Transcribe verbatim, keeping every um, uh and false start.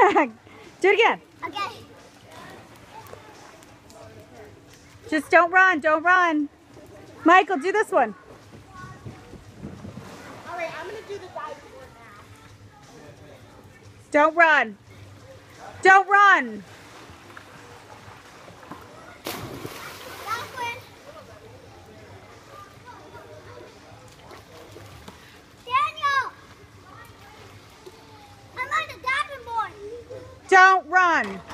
Do it again. Okay. Just don't run. Don't run. Michael, do this one. All right, I'm gonna do the diving board now. Don't run. Don't run. Lachlan. Daniel. I'm on the diving board. Don't run.